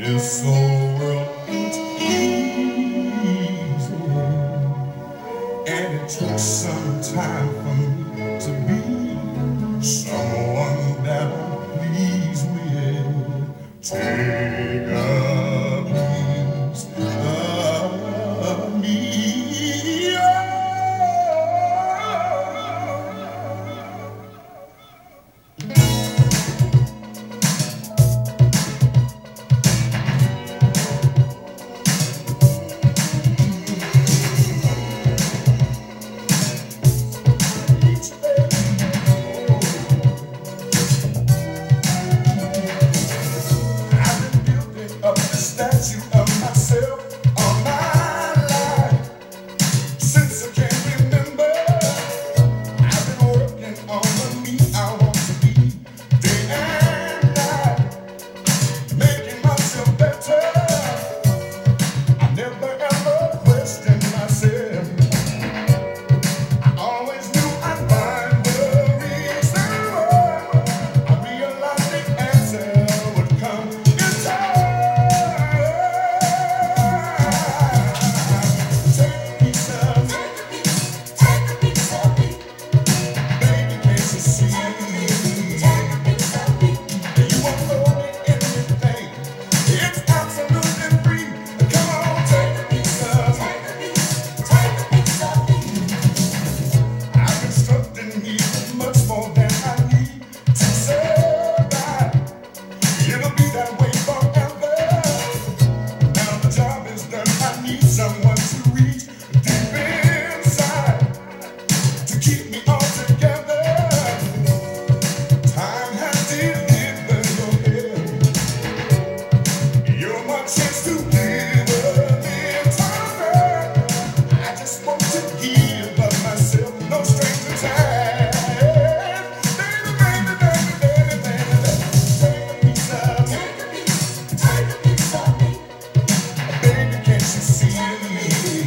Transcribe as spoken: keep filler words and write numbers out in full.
This old world ain't easy, and it took some time for me to be someone that'll please with. Take a piece of me. Statue of myself all my life. Since I can remember, I've been working on the me I want to be, day and night, making myself better. I never ever questioned myself. I always knew I'd find the reason why. I realized the answer would come in time. Someone to reach deep inside to keep me all together. Time has delivered your head. You're my chance to live a time. I just want to give of myself, no strings attached. Baby, baby, baby, baby, baby, take a piece of me. Take a piece, take a piece of me. Baby, can't you see?